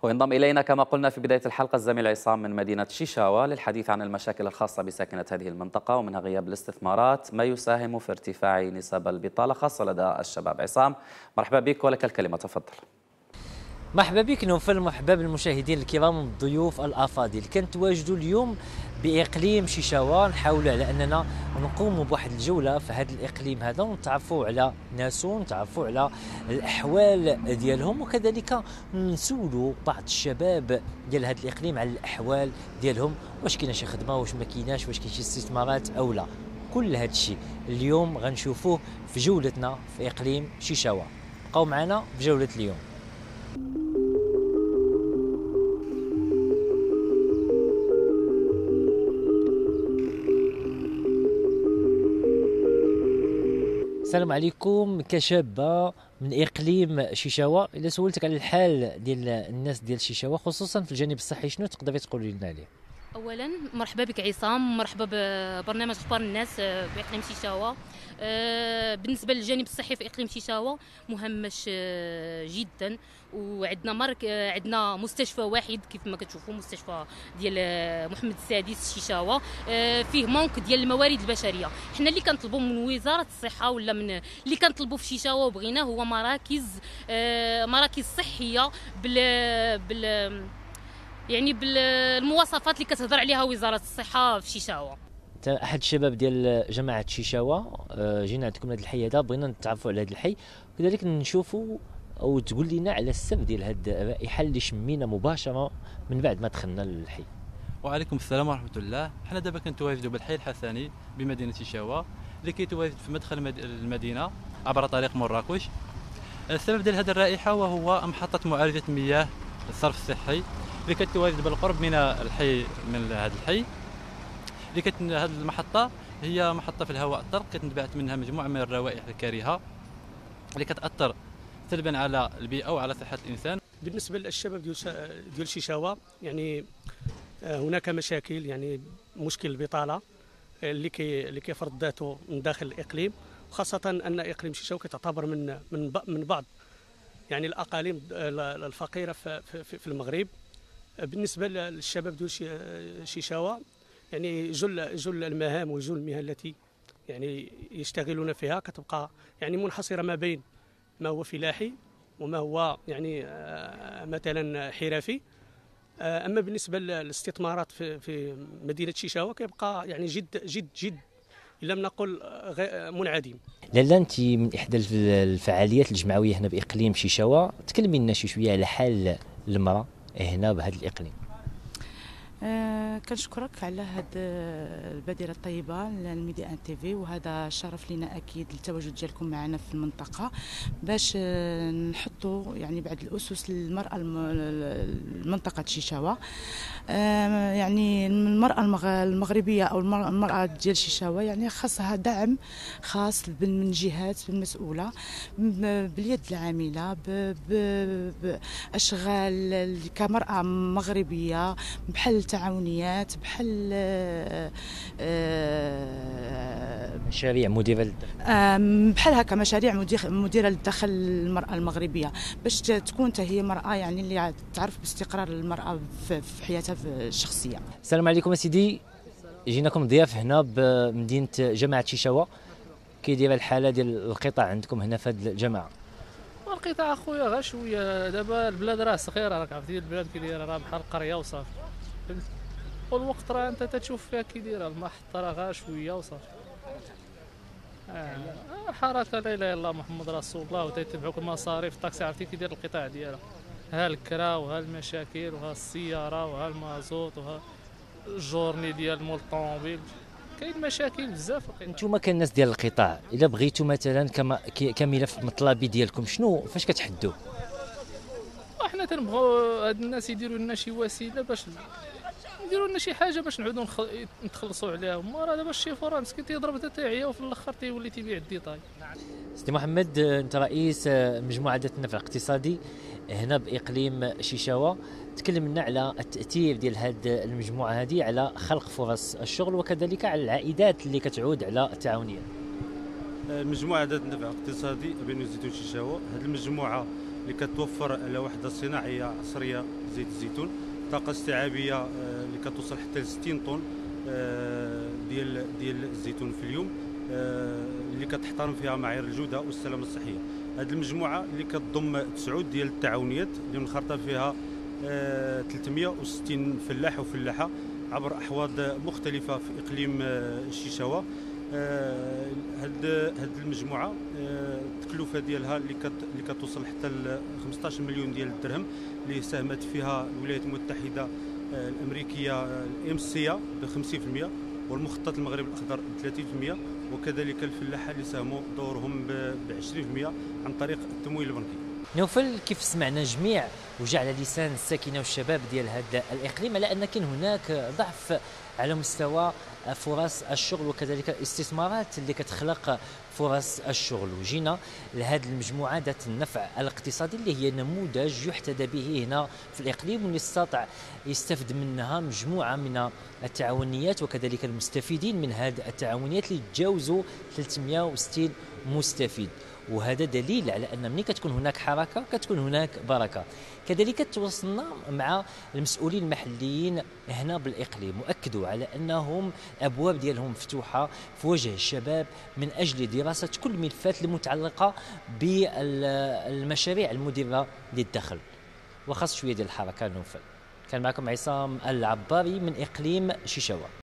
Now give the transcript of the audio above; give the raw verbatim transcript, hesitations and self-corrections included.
وينضم إلينا كما قلنا في بداية الحلقة الزميل عصام من مدينة شيشاوا للحديث عن المشاكل الخاصة بساكنة هذه المنطقة ومنها غياب الاستثمارات ما يساهم في ارتفاع نسب البطالة خاصة لدى الشباب. عصام مرحبا بك ولك الكلمة، تفضل. مرحبا بك نوفل، مرحبا بالمشاهدين الكرام والضيوف الافاضل. كنتواجدوا اليوم باقليم شيشاوا، نحاولوا على اننا نقوموا بواحد الجوله في هذا الاقليم هذا ونتعرفوا على ناسو، نتعرفوا على الاحوال ديالهم، وكذلك نسولوا بعض الشباب ديال هذا الاقليم على الاحوال ديالهم، واش كاينه شي خدمه، واش ما كايناش، واش كاين شي استثمارات او لا. كل هذا الشيء اليوم غنشوفوه في جولتنا في اقليم شيشاوا. بقاو معنا في جوله اليوم. السلام عليكم. كشابة من إقليم شيشاوا، إذا سولتك على الحال ديال الناس ديال شيشاوا خصوصا في الجانب الصحي، شنو تقدري تقولي لنا عليه؟ اولا مرحبا بك عصام، مرحبا ببرنامج اخبار الناس في اقليم شيشاوا. بالنسبه للجانب الصحي في اقليم شيشاوا مهمش جدا، وعندنا مرك عندنا مستشفى واحد كيف ما كتشوفوا، مستشفى ديال محمد السادس شيشاوا. فيه مونك ديال الموارد البشريه. حنا اللي كنطلبوا من وزاره الصحه ولا من اللي كنطلبوا في شيشاوا وبغيناه هو مراكز مراكز صحيه بال بال يعني بالمواصفات اللي كتهضر عليها وزاره الصحه في شيشاوا. احد الشباب ديال جماعه شيشاوا، جينا عندكم هذا الحي هذا، بغينا نتعرفوا على هذا الحي وكذلك نشوفوا او تقول لنا على السبب ديال هذه الرائحه اللي شمينا مباشره من بعد ما دخلنا للحي. وعليكم السلام ورحمه الله. حنا دابا كنتواجدوا بالحي الحسني بمدينه شيشاوا اللي كيتواجد في مدخل المدينه عبر طريق مراكش. السبب ديال هذه الرائحه وهو محطه معالجه مياه الصرف الصحي اللي كتواجد بالقرب من الحي من هذا الحي. اللي كت هذه المحطه هي محطه في الهواء الطلق، كتنبعث منها مجموعه من الروائح الكريهه اللي كتاثر سلبا على البيئه وعلى صحه الانسان. بالنسبه للشباب ديال ديال شيشاوا، يعني هناك مشاكل، يعني مشكل البطاله اللي كي اللي كيفرض ذاته من داخل الاقليم، خاصه ان اقليم شيشاوا كتعتبر من من من بعض يعني الاقاليم الفقيره في في المغرب. بالنسبه للشباب ديال شيشاوا، يعني جل جل المهام وجل المهن التي يعني يشتغلون فيها كتبقى يعني منحصره ما بين ما هو فلاحي وما هو يعني مثلا حرفي. اما بالنسبه للاستثمارات في في مدينه شيشاوا كيبقى يعني جد جد جد إن لم نقل منعدم. لالا، انت من احدى الفعاليات الجمعويه هنا باقليم شيشاوا، تكلمي لنا شي شويه على حال المراه هنا بهذا الاقليم. آه كنشكرك على هذه البادره الطيبه للميديا ان تي في، وهذا شرف لنا اكيد التواجد ديالكم معنا في المنطقه باش آه نحطوا يعني بعض الاسس للمراه المنطقه شيشاوا. آه يعني المراه المغربيه او المراه ديال شيشاوا يعني خاصها دعم خاص من الجهات المسؤوله باليد العامله باشغال كمراه مغربيه، بحال تعاونيات، بحال مشاريع مديره للدخل، بحال هكا مشاريع مديره للدخل للمراه المغربيه، باش تكون حتى هي مراه يعني اللي تعرف باستقرار المراه في حياتها الشخصيه. السلام عليكم سيدي، جيناكم ضياف هنا بمدينه جماعه شيشاوا. كي دايره الحاله ديال القطاع عندكم هنا في هذه الجماعه؟ القطاع اخويا غير شويه، دابا البلاد راه صغيره، راك عرفتي البلاد كي دايره راه بحال القريه وصافي، والوقت راه انت تتشوف فيها كي دايره المحطه راه غير شويه وصافي. آه. الحركه لا اله الا الله محمد رسول الله، وتتبعوك المصاريف الطاكسي، عرفتي كي داير القطاع ديالها، ها الكرا وها المشاكل وها السياره وها المازوت وها الجورني ديال مول الطوموبيل، كاين مشاكل بزاف. انتوما كالناس ديال القطاع، الا بغيتو مثلا كما كملف مطلبي ديالكم شنو فاش كتحدوا؟ احنا تنبغوا هاد الناس يديروا لنا شي وسيله باش يديروا لنا شي حاجه باش نعودوا نتخلصوا عليهم. راه دابا الشيفور راه مسكين تيضرب حتى تيعيا وفي الاخر تيولي تيبيع الديطاي. سيدي محمد، انت رئيس مجموعه ذات النفع الاقتصادي هنا باقليم شيشاوا، تكلم لنا على التاثير ديال هذه المجموعه هذه على خلق فرص الشغل وكذلك على العائدات اللي كتعود على التعاونيه. مجموعه ذات النفع الاقتصادي بين زيتون شيشاوا، هذه المجموعه اللي كتوفر على وحده صناعيه عصريه زيت الزيتون، طاقه استيعابيه اللي كتوصل حتى ل ستين طن ديال ديال الزيتون في اليوم، اللي كتحترم فيها معايير الجوده والسلامه الصحيه. هذه المجموعه اللي كتضم تسعود ديال التعاونيات اللي منخرطه فيها ثلاثمائة وستين فلاح وفلاحه عبر احواض مختلفه في اقليم الشيشاوه. هاد هاد المجموعه التكلفه ديالها اللي كت اللي كتوصل حتى ل خمسطاش مليون ديال الدرهم، اللي ساهمت فيها الولايات المتحده الامريكيه الام سي ب خمسين بالمئة والمخطط المغرب الاخضر ب ثلاثين بالمئة، وكذلك الفلاحه اللي ساهموا دورهم ب عشرين بالمئة عن طريق التمويل البنكي. نوفل، كيف سمعنا جميع وجع على لسان الساكنه والشباب ديال هذا الاقليم على ان كاين هناك ضعف على مستوى فرص الشغل وكذلك الاستثمارات اللي كتخلق فرص الشغل، وجينا لهذه المجموعه ذات النفع الاقتصادي اللي هي نموذج يحتذى به هنا في الاقليم، واللي استطاع يستفد منها مجموعه من التعاونيات وكذلك المستفيدين من هذه التعاونيات اللي تجاوزوا ثلاثمائة وستين مستفيد. وهذا دليل على ان ملي كتكون هناك حركه كتكون هناك بركه. كذلك تواصلنا مع المسؤولين المحليين هنا بالاقليم واكدوا على انهم الابواب ديالهم مفتوحه في وجه الشباب من اجل دراسه كل الملفات المتعلقه بالمشاريع المدره للدخل وخاص شويه ديال الحركه. نوفل، كان معكم عصام العباري من اقليم شيشاوه.